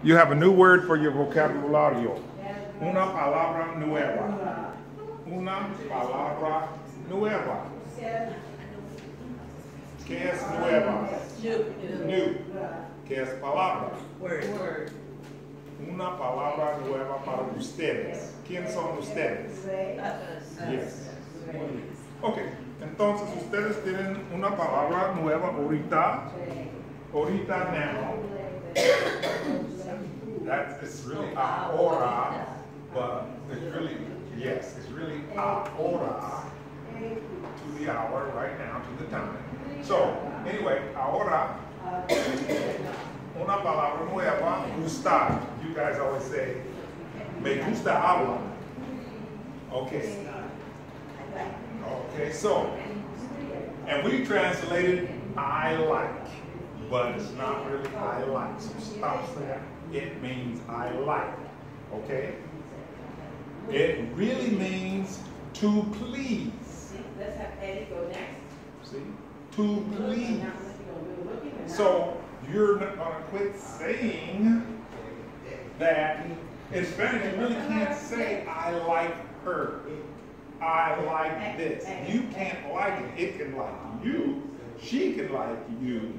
You have a new word for your vocabulario. Una palabra nueva. Una palabra nueva. ¿Qué es nueva? New. ¿Qué es palabra? Word. Una palabra nueva para ustedes. ¿Quién son ustedes? Yes. Ok, entonces ustedes tienen una palabra nueva ahorita. Ahorita now. It's really ahora, but it's really, yes, it's really ahora to the hour right now, to the time. So, anyway, ahora, una palabra nueva, gustar. You guys always say, me gusta agua. Okay. Okay, so, and we translated I like, but it's not really I like, so stop that. It means I like, okay? It really means to please. Let's have Eddie go next. See? To please. So you're not going to quit saying that. In Spanish, you really can't say I like her. I like this. You can't like it. It can like you. She can like you.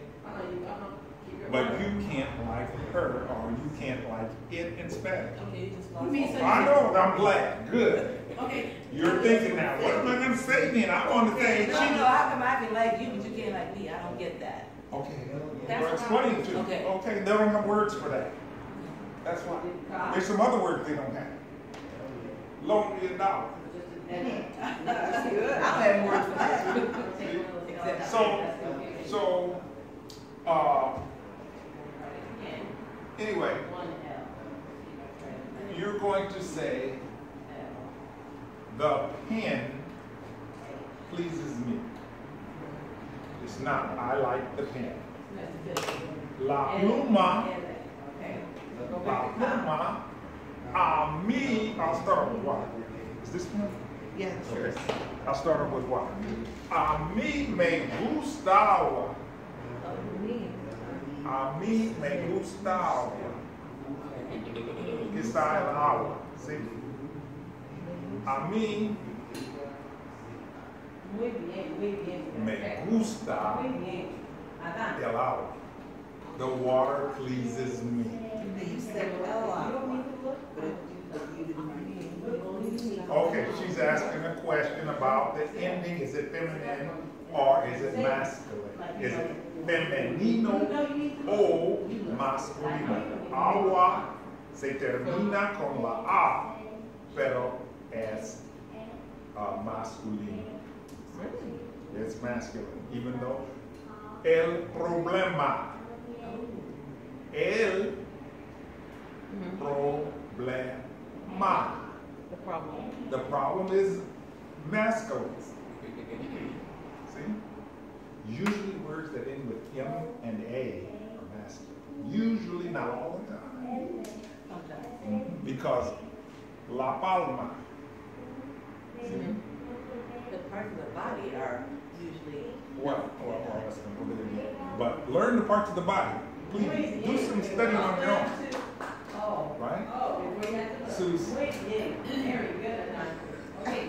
But you can't like her, or you can't like it in Spanish. I know, I'm glad. Good. Okay. You're thinking now, what am I going to say then? I want to say No, how come I can like you, but you can't like me? I don't get that. Okay. That's We're explaining to you. Okay. Okay, they don't have words for that. That's why. There's some other words they don't have. Loan me $1. That's good. I don't have words for that. So, anyway, you're going to say, the pen pleases me. It's not, I like the pen. La pluma, a mí, I'll start with what? Is this one? Yes. Okay. I'll start off with what? A mí me gusta agua. A mí me gusta agua. Aquí está el agua. ¿Sí? A mí me gusta el agua. The water pleases me. Okay, she's asking a question about the ending. Is it feminine or is it masculine? Is it femenino o masculino? Agua se termina con la A, pero es masculino. It's masculine, even though el problema. El problema. The problem is masculine. See? Usually words that end with M and A are masculine. Usually, not all the time. Because La Palma. See? The parts of the body are usually. Well, that's going to go there. But learn the parts of the body. Please do some studying on your own. Right? Susie. Very good. Okay,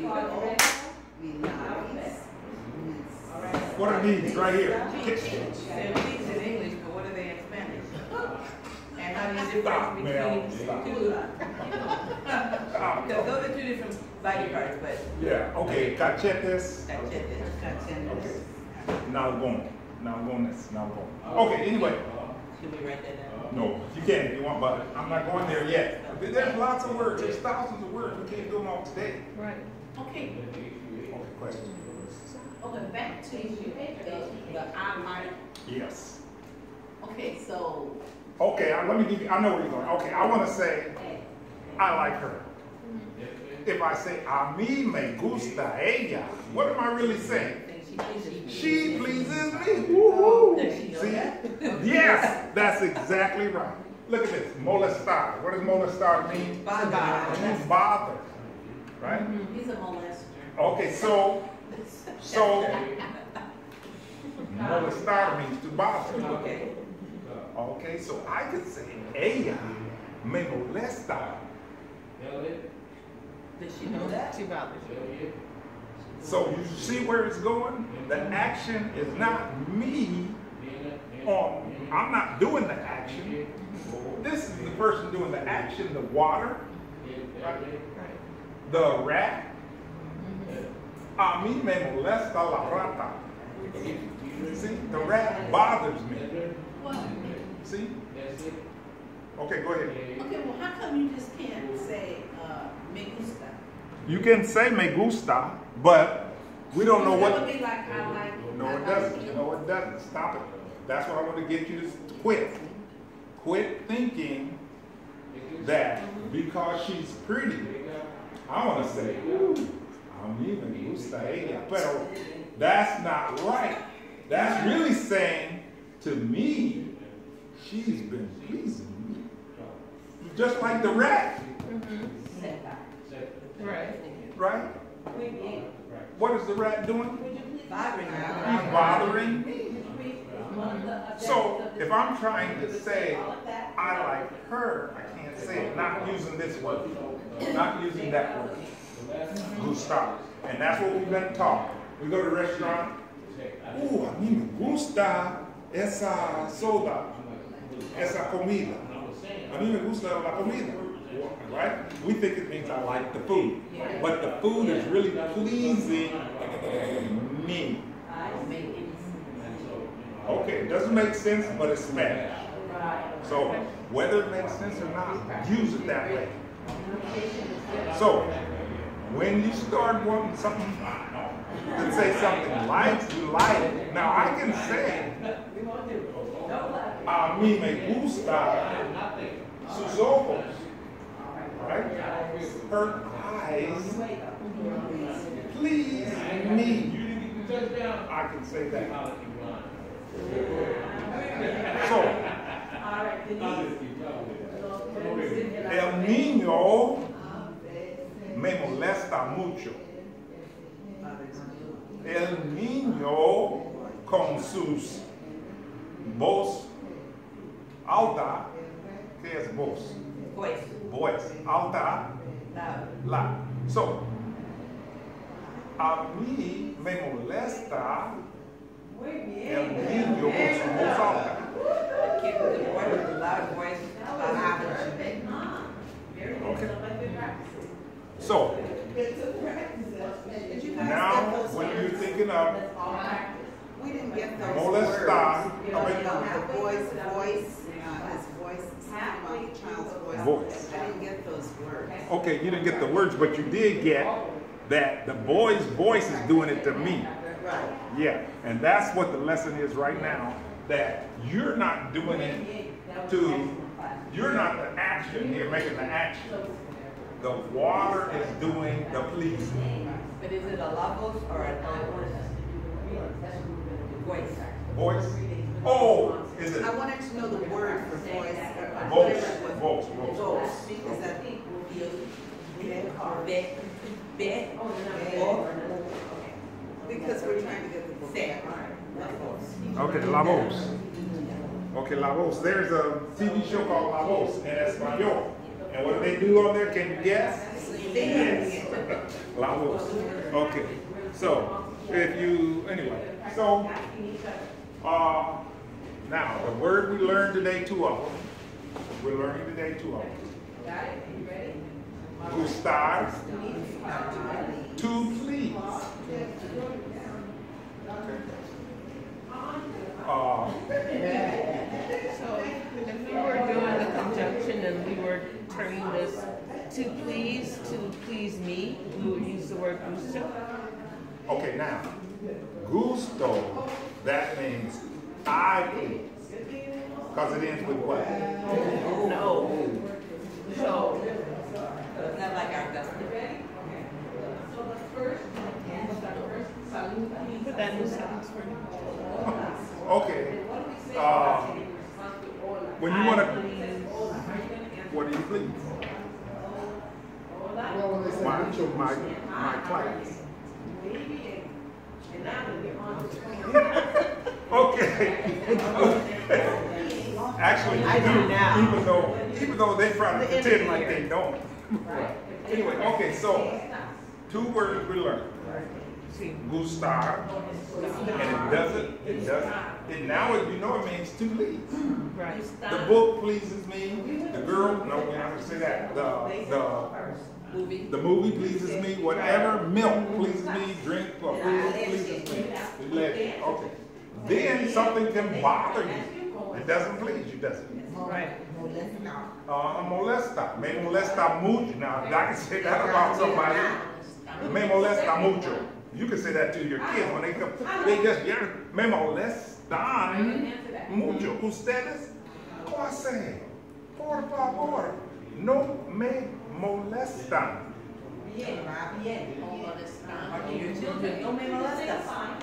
What are these right here? They're these in English, but what are they in Spanish? And how do you differentiate between two? Because those are two different body parts, but. Yeah, okay, cachetes. Cachetes. Okay. Nalgón. Okay, anyway. Should we write that down? No, you can if you want, but I'm not going there yet. There's lots of words. There's thousands of words. We can't do them all today. Right. Okay. Okay, question. Okay, back to the I like. Yes. Okay, so. Okay, let me give you, I know where you're going. Okay, I want to say, I like her. If I say, a mí me gusta ella, what am I really saying? She pleases me. Woo-hoo. See? Yes, that's exactly right. Look at this, molestar. What does molestar mean? Bother. It means bother, right? He's a molester. Okay, so molestar means to bother. Okay. Okay, so I could say, ella me molesta. Did she know that? She bothered you. So you see where it's going? The action is not me. I'm not doing the action. This is the person doing the action, the water, right? The rat. A mí me molesta la rata. See, the rat bothers me. See? Okay, go ahead. Okay, well, how come you just can't say me gusta? You can say me gusta, but we don't know That what. would be like I like. No, it doesn't. No, it doesn't. Stop it. That's what I want to get you to quit. Quit thinking that because she's pretty, I want to say, ooh, a mí me gusta ella. Pero that's not right. That's really saying to me, she's been pleasing me. Just like the rat. Right. Right? What is the rat doing? Bothering He's her. bothering me. So if I'm trying to say I like her, I can't say it. Not using this word. Not using that word. Gustar. And that's what we've been taught. We go to a restaurant. Ooh, a mí me gusta esa soda, esa comida. A mí me gusta la comida. Right? We think it means I like the food. But the food is really pleasing me. Okay, it doesn't make sense, but it's Spanish. So whether it makes sense or not, use it that way. So when you start wanting something to say something like you like, now I can say, a mí me gusta sus ojos. Right? Her eyes please me. I can say that. So, el niño me molesta mucho. El niño con sus voz alta, ¿qué es voz? Voice. Voice alta, la. So, a mí me molesta el niño con su voz alta. The kid with the boy with the loud voice about average. Okay. So, now when you're thinking of We didn't get those molestar, words. The boy's voice, his voice, something about the child's voice. I didn't get those words. okay, you didn't get the words, but you did get that the boy's voice is doing it to me. Right. Yeah, and that's what the lesson is right now, that you're not doing it to, you're not the action here, making the action. The water is doing the pleasing. But is it a la voz or a voice? Voice? Oh, is it? I wanted to know the word for voice. Voice, voice. Voice. Is that because we're trying to get the book. Okay, la voz. Okay, la voz. There's a TV show called La Voz in Espanol. And what do they do on there? Can you guess? Yes. La voz. Okay. So, if you, anyway. So, now, the word we learned today, two of them. We're learning today two of them. Got it? You ready? Gustar, to please. So if we were doing the conjunction and we were turning this to please me, we would use the word gusto. Okay, now, gusto, that means I please. Because it ends with what? No. So it's not like our Augusta. Put that in the sentence for me. Okay. When you want to, what do you please? My class. Okay. Actually, I do now. even though they try to pretend like they don't. Anyway, okay, so 2 words we learned. Gustar, and it now you know it means to please. Right. The book pleases me. The girl, no, we're not gonna say that. The movie pleases me. Whatever, milk pleases me. Drink or food pleases me. Okay. Then something can bother you. It doesn't please you, does it? Right. Molesta. Me molesta mucho. Now, I can say that about somebody. Me molesta mucho. You can say that to your kids when they come. They just me molestan mucho. Ustedes, ¿cómo hacen? Por favor, no me molestan. Bien, bien. Your children, no me molestas.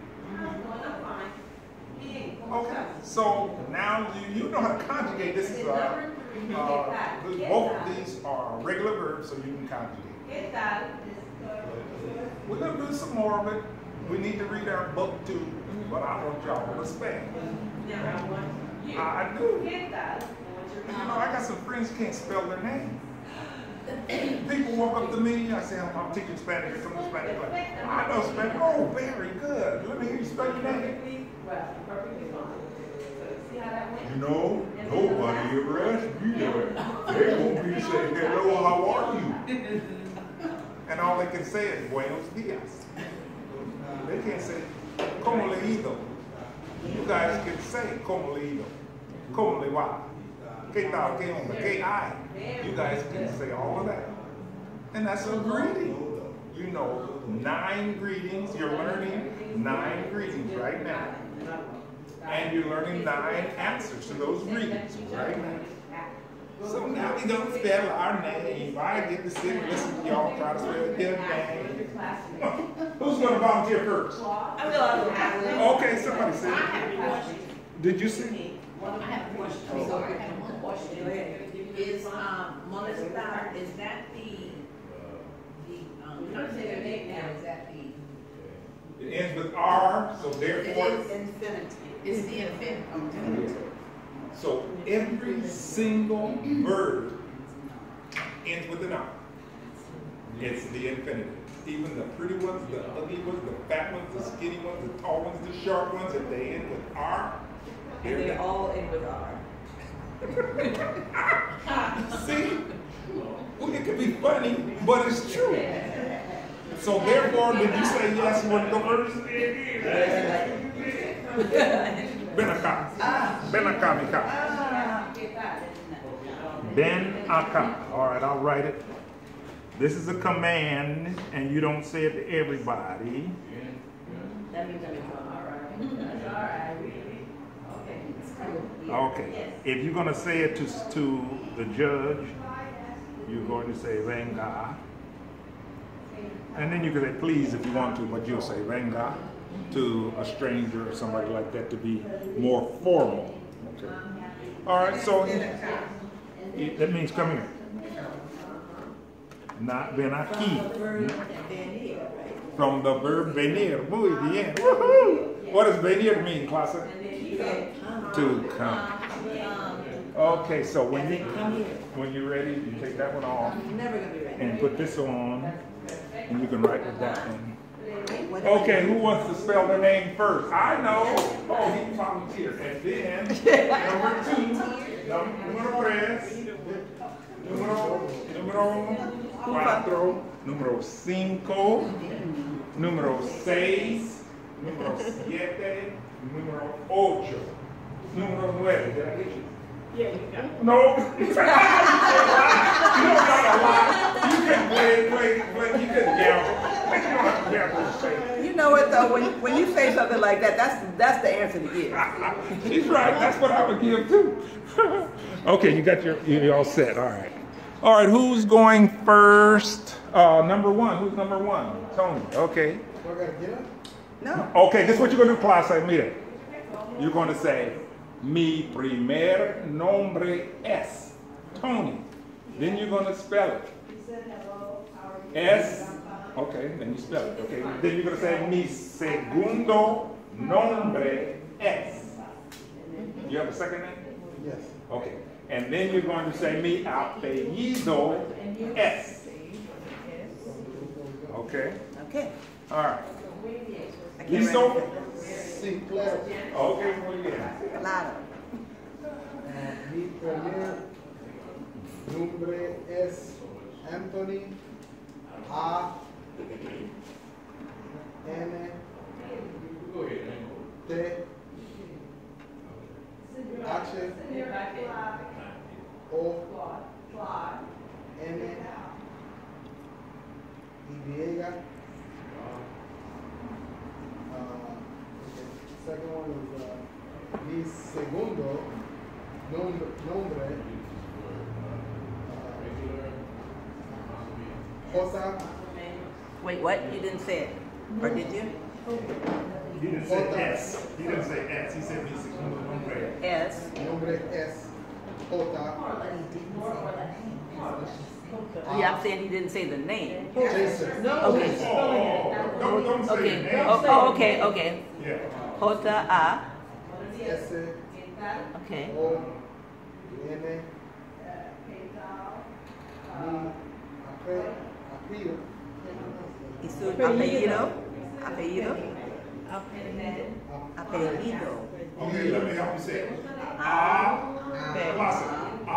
Okay, so now you know how to conjugate. This is both of these are regular verbs, so you can conjugate. We're going to do some more of it. We need to read our book too, but I want y'all to respect. I do. You know, I got some friends who can't spell their name. People walk up to me, I say, I'm teaching Spanish, or some Spanish. Like, I know Spanish. Oh, very good. Let me hear you spell your name. You know, nobody ever asked me that. They won't be saying, hello, how are you? And all they can say is, buenos dias. They can't say, como le ido. You guys can say, como le ido. Como le va. Que tal, que onda, que hay. You guys can say all of that. And that's a greeting. You know, 9 greetings. You're learning 9 greetings right now. And you're learning 9 answers to those greetings right now. So now we're going to spell our name. I get to sit and listen to y'all try to spell their name. Who's going to volunteer first? Okay, somebody say it. Did you see? I have a question. I have one question. Is molestar, is that not say their name now, is that the? It ends with R, so therefore. It is infinity. It's the infinitive. So every single verb ends with an R. It's the infinitive. Even the pretty ones, the ugly ones, the fat ones, the skinny ones, the tall ones, the short ones, if they end with R, And they all end with R. See? Well, it could be funny, but it's true. So therefore, did you say yes? You want to go first? Ben acá. Ben acá, mi acá. Ben acá. All right, I'll write it. This is a command, and you don't say it to everybody. That means I'm in trouble. All right. Okay. If you're going to say it to the judge, you're going to say venga. And then you can say please if you want to, but you'll say venga to a stranger or somebody like that to be more formal. Okay. All right, so that means come here. Not ven aquí. From the verb venir. Muy bien. Woohoo! What does venir mean, clase? To come. Okay, so when you're ready, you take that one off and put this on, and you can write with that one. Okay, who wants to spell their name first? I know. Oh, he volunteered. And then number 2, número 3, número 4, número 5, número 6, número 7, número 8, número 9. Did I get you? Yeah, you got it. No. You don't got a lot. You can play. You can gamble. You don't have to gamble to say. You know what though? When you say something like that, that's the answer to give. She's right. That's what I would give too. Okay, you're all set. All right. All right. Who's going first? Number 1. Who's number 1? Tony. Okay. We're gonna get it? No. Okay. This is what you're gonna do, class. Mire. You're going to say, mi primer nombre es Tony. Then you're going to spell it. S. Okay, then you spell it. Okay. Then you're going to say, mi segundo nombre es. You have a second name? Yes. Okay. And then you're going to say mi apellido es. Okay. Okay. All right. I can't Listo? remember. Sí, claro. Okay, muy bien. Claro. Mi primer nombre es Anthony. A N T H O N Y. Second one is mi segundo nombre Jose. Wait, what? You didn't say it. Or did you? He didn't say S. He didn't say S. He said mi segundo nombre. S. Nombre es J. Yeah, I'm saying he didn't say the name. Jason. Okay. Don't say Okay. the name. Oh, okay, okay. Yeah. J-A. S Okay. O N mi apellido. ¿Y su apellido? Apellido. Apellido. Okay, let me help you say it. Classic.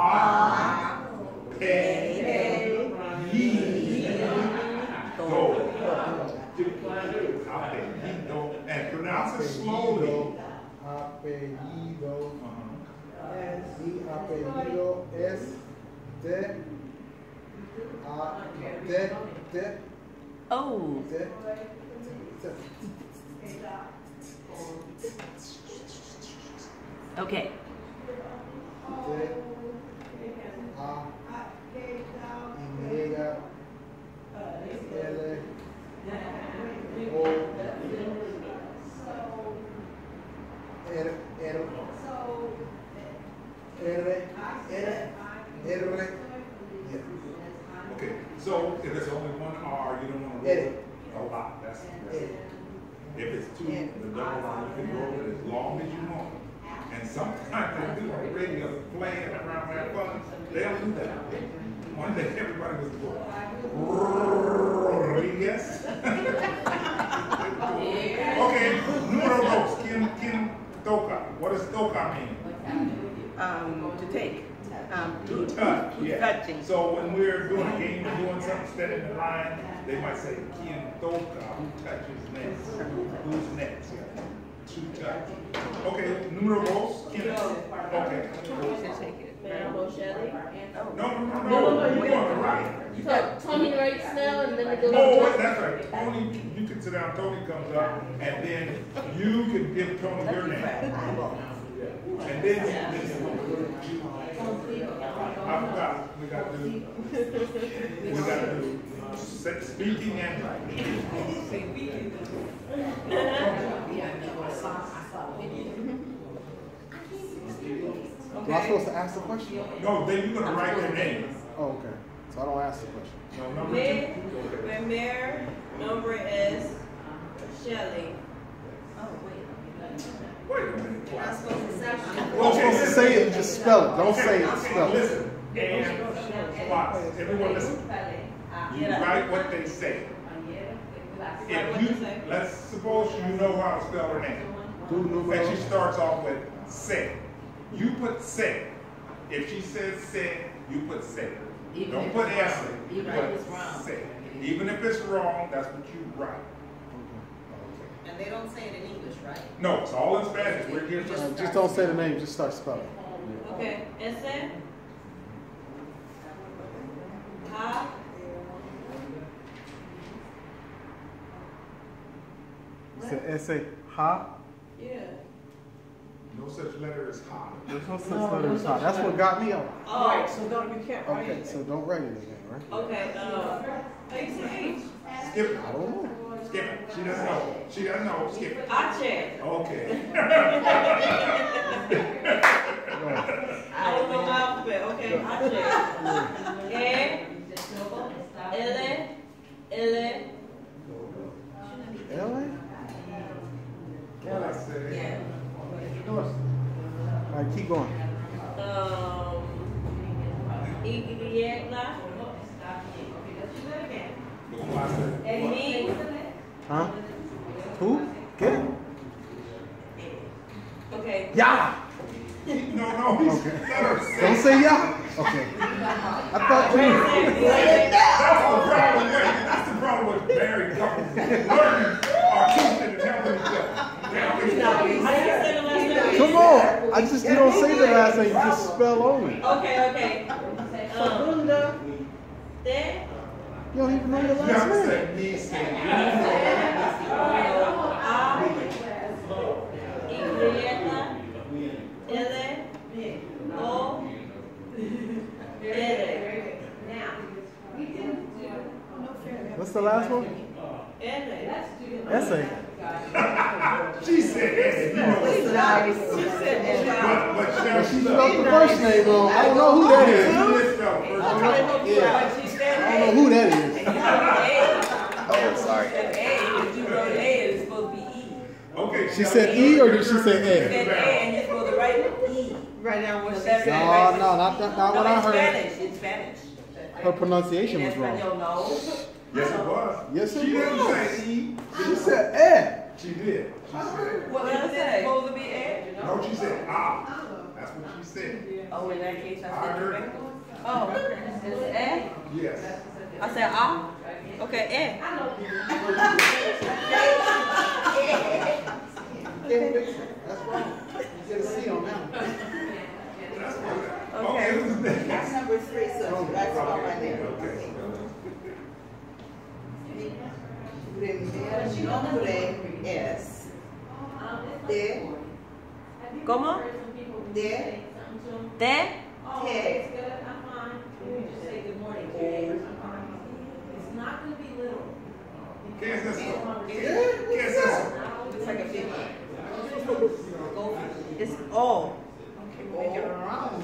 Apellido. And pronounce it slowly. Apellido. Mi apellido es de Oh. Okay. Okay, so if it's only one R, you don't want to roll it a lot. That's it. If it's two, the double R, you can roll it as long as you want. And sometimes they do on the radio playing around that fun. They'll do that. One day everybody was going, Rodriguez. Okay, número dos. ¿Quién toca? What does toca mean? To take. To touch, yeah. Touching. So when we're doing a game, doing something, standing in line, they might say, ¿Quién toca? Who touches next? Who's next? To touch. Okay, número dos. ¿Quién es? Okay. No, you're doing it right. You got Tony right now, and then it goes Oh, to that's right. Tony, you can sit down. Tony comes up, and then you can give Tony your name. And then I forgot. We got to do speaking and writing. Am I supposed to ask the question? No, then you're gonna write their name. Oh, okay. So I don't ask the question. No, number Mi two. primer nombre es Shelly. Wait a minute. You're not supposed to say You're supposed to say it, just spell it. Don't say it, spell it. Listen, and watch. Everyone listen. You write what they say. If you, let's suppose you know how to spell her name. And she starts off with se. You put se. If she says se, you put se. Don't put S. You put se. Even if it's wrong, that's what you write. And they don't say it in English, right? No, it's all in Spanish. We're here for Just don't say the name, just start spelling. Okay, ese. Ha. Say ha. Yeah. no such letter as ha. There's no such letter as ha. That's what got me on. Oh, Right, so you can't write Okay, it. so don't write anything, right? okay. How you say H? Skip it. I don't know. Skip it. She doesn't know. She doesn't know. Skip it. H. Okay. I don't know my alphabet. Okay, H. E. L. L. L.A.? What I say? All right, keep going. Huh? Who? ¿Qué? Okay. Ya. No, he's Okay. let her say. Don't say ya. Okay. I thought you. That's the problem with married couples. Learning or teaching and helping each other. How do you say the last name? Come on. You don't say the last name. You just spell only. Okay. Segunda. Te. You don't even know your You last have to name. say me, say What's the last one? Essay. She said yes. You know what's Nice. But She spelled the first name wrong. I don't know who that is. you did spell the first name. I don't know who that is. Oh, sorry. If you wrote A, it's supposed to be E. Okay. She said E or did she say Said A? A, and you're supposed to write E. Right now, what she That's said. right. No, not what I No, heard. in Spanish. Her pronunciation was wrong. Espanol, no. Yes, it was. Yes, it She didn't was. say E. She said eh. She did. She said. What is it supposed to be A? No, she said ah. That's what she said. Oh, in that case, I I said heard. correct. Oh, it's A? Yes. I said ah? Okay, A. That's wrong. You get a C on that one. That's what. Okay. Who's next? That's number 3, so that's all my name. Okay. Primer nombre es ¿Cómo? de ¿Te? que ¿Qué es eso? ¿Qué es eso? it's like a big It's O. make it round.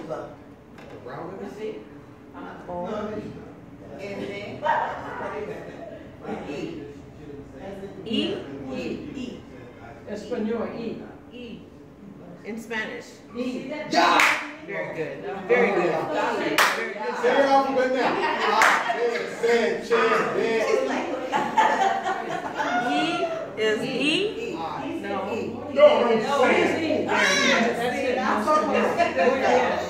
E? E. Espanol, E. E. In Spanish. E. Yeah. Very good. Very good. Very good. Say your alphabet now. Say, E is E? No. No, say it. E. That's it. I'm talking about.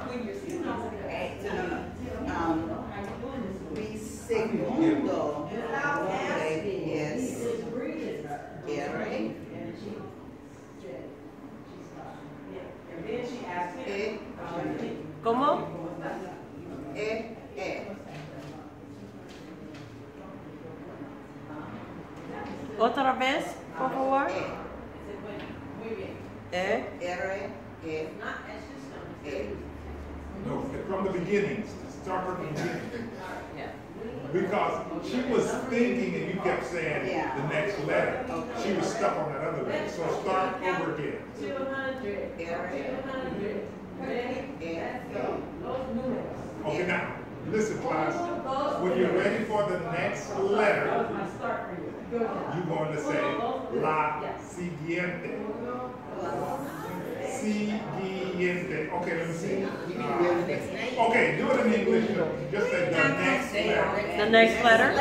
Mi segundo nombre es Gary. ¿Cómo? E. Otra vez, por favor. E. R. No, from the beginning. Start from the beginning. Because she was thinking and you kept saying the next letter. She was stuck on that other letter. So start over again. Okay, now, listen, class. When you're ready for the next letter, you're going to say la siguiente. Siguiente. Okay, let me see. Okay, do it in English. Just say the next letter. The next letter?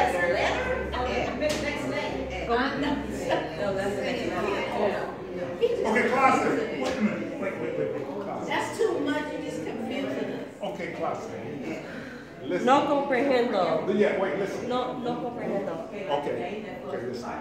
Okay, class. Wait a minute. Wait. Class. That's too much. It is confusing us. Okay, class. Listen. No comprehendo. Yeah, wait, listen. No comprehendo. Okay, listen.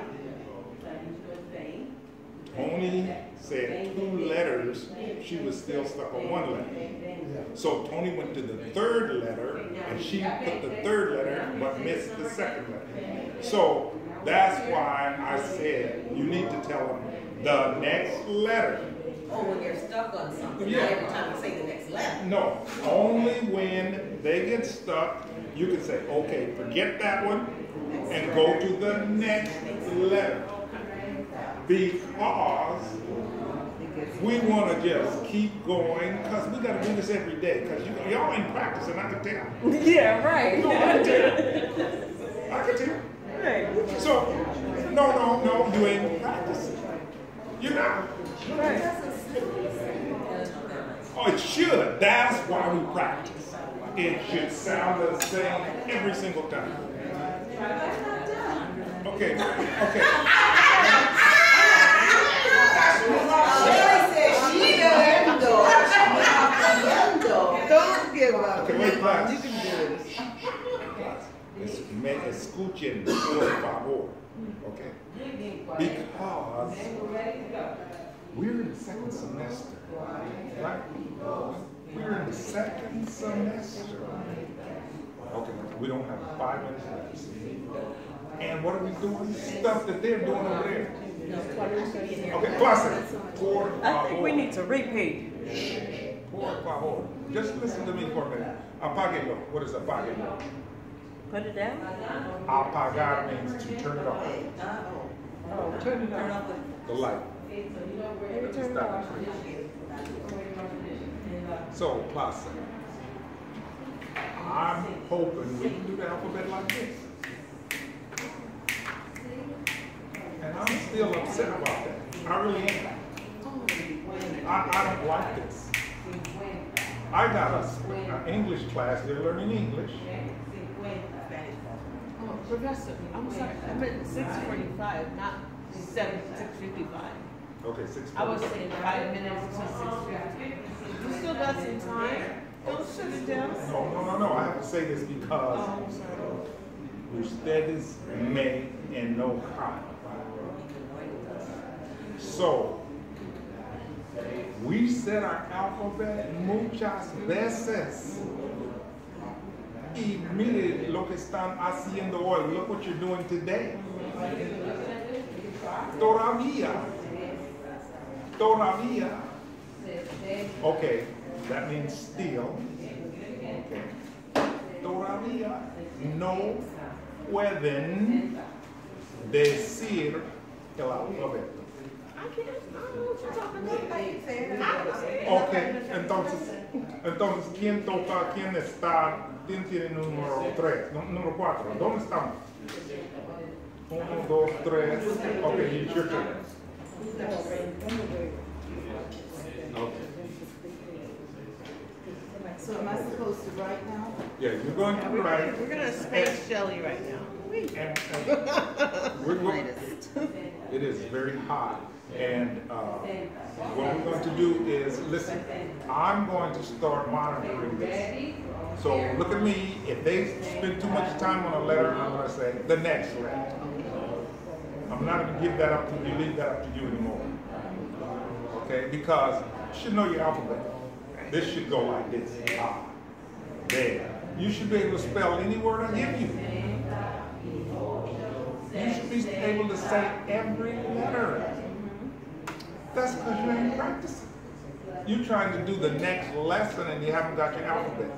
Tony said 2 letters, she was still stuck on 1 letter. So Tony went to the 3rd letter, and she put the 3rd letter, but missed the 2nd letter. So that's why I said you need to tell them the next letter. Oh, when you're stuck on something, Yeah. every time you say the next letter. No, only when they get stuck, you can say, okay, forget that one, and go to the next letter. Because we want to just keep going, because we got to do this every day, because y'all ain't practicing, I can tell. Yeah, right. No, I can tell. I can tell. Right. So, no, you ain't practicing. You're not. Right. Oh, it should. That's why we practice. It should sound the same every single time. Okay, okay. Don't give up. Okay, wait, class. You can do this. Me escuchen, por favor. Okay? Because we're in the second semester. Right? We're in the second semester. Okay, we don't have 5 minutes left. And what are we doing? Stuff that they're doing over there. Okay, clase. Por favor. I think we need to repeat. Por favor. Just listen to me for a minute. Apáguelo. What is apáguelo? Put it down. Apagar means to turn it off. Oh, turn it off. The light. Stop. So, clase. I'm hoping we can do the alphabet like this. And I'm still upset about that. I really am. I don't like this. I got an English class, they're learning English. Oh, Professor, I'm sorry, I meant 6:45, not 6:55. Okay, 6:40. I was saying 5 minutes to 6:50. You still got some time? Don't shut it down. No. I have to say this because Oh, I'm sorry. ustedes me enojan. So, we said our alphabet muchas veces. Y mire lo que están haciendo hoy. Look what you're doing today. Todavía. Okay, that means still. Okay. Todavía no pueden decir el alfabeto. Ok, entonces, ¿quién toca? ¿Quién está? ¿Quién tiene número 3? Número 4. ¿Dónde estamos? 1, 2, 3. Ok, it's your turn. Okay. So am I supposed to write now? Yeah, you're going to write. We're gonna space Shelly right now. And we're going, it is very hot. And what we're going to do is, listen, I'm going to start monitoring this. So look at me, if they spend too much time on a letter, I'm going to say, the next letter. I'm not going to give that up to you, leave that up to you anymore. Okay, because you should know your alphabet. This should go like this, there. You should be able to spell any word I give you. You should be able to say every letter. That's because you ain't practicing. You're trying to do the next lesson and you haven't got your alphabet.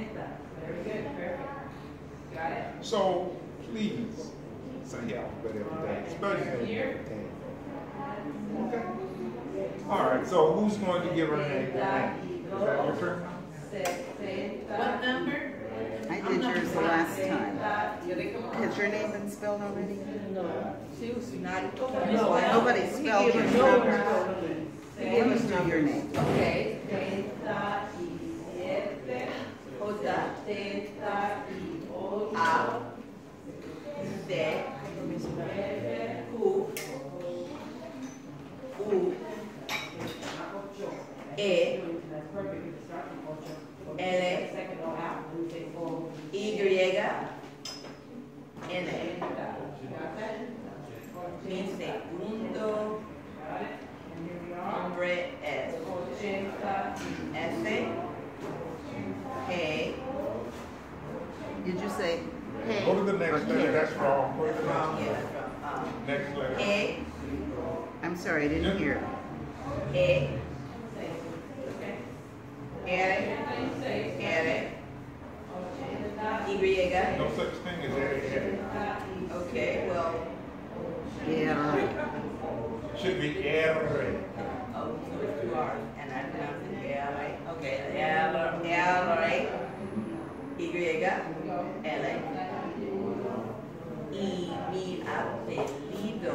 So, please, say your alphabet every day. Spell your name every day. Okay? All right, so who's going to give her name? Is that your turn? What number? I did yours the last time. Has your name been spelled already? No, she was not. Nobody spelled your name. What was your name? Okay. Mi segundo nombre es Hey. Did you say hey? Go to the next letter, that's wrong. Go to the next letter. A. I'm sorry, I didn't hear. E. R. Y. No such thing as A. Okay, well. Yeah. Should be R. Oh, you are, and I pronounce it L-A. Okay, L-A, Y-L-A. Y mi apellido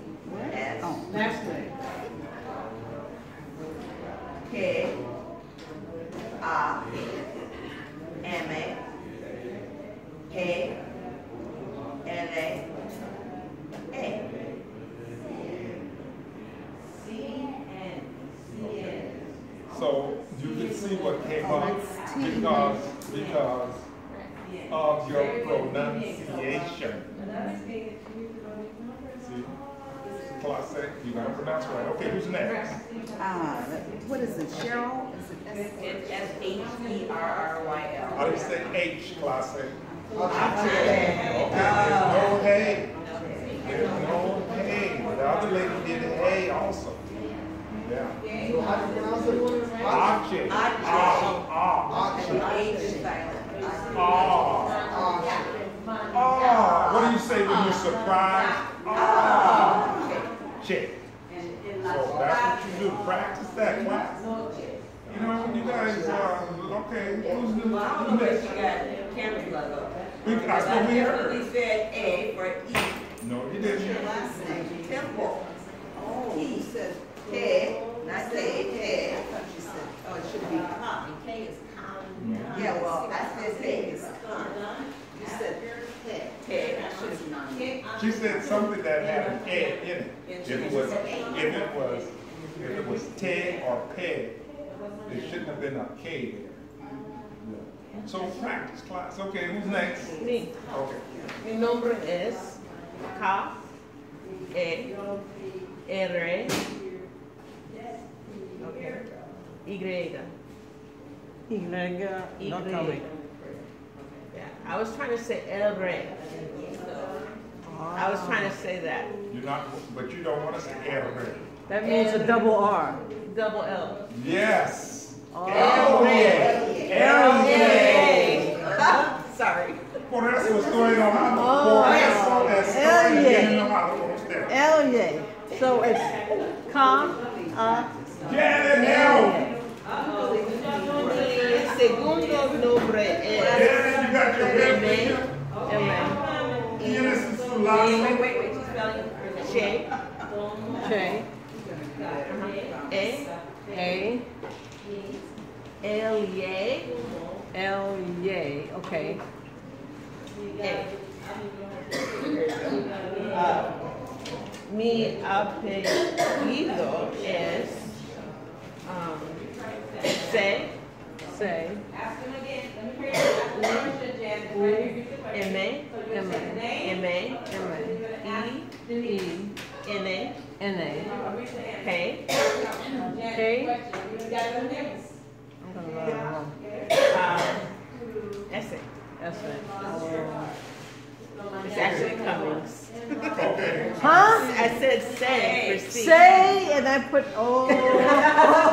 es Oh. Last name. G A, M, K, L, A. So you can see what came up because of your pronunciation. See? Classic, you gotta pronounce right. Okay, who's next? What is it, Cheryl? Is it It's Sherryl. How do you say H, classic? Okay. Okay, there's no hay. There's no hay. The other lady did hay also. Yeah. So how do you pronounce it? Ache. H is silent. What do you say when you're surprised? Check. So that's what you do. Practice that class. You know, you guys, okay, who's next? I still we heard. We said A for E. No, you didn't. your last name? Temple. Oh, you said K, not K, I K. thought you said, oh, it should be con. K is con. Yeah, well, I said K is con. You said K. K. That should be non. She said something that had an A in it. If it was T or P, there shouldn't have been a K there. Yeah. So practice class. Okay, who's next? Me. Okay. Mi nombre es K, E, R, okay, Y. Not coming. Yeah, I was trying to say El Rey. I was trying to say that. You're not, but you don't want to say L. That means a double R. Double L. Yes. Oh. L. Sorry. Por eso estoy enojado. Oh. Por eso estoy L. enojado con usted. L. So it's com, Janet, L. El segundo nombre es Janet, you got your red M, finger? M, Tienes su lazo. Wait, she's spelling it. Che, J, E, A, L, Y, L, Y. Okay. E. Mi apellido es C, Say, M, M, M, M, E, E, N, N, A, K, K. I'm gonna learn it wrong. S. S, It's actually Cummings. Okay. Huh? I said say for C. Say, and I put, oh.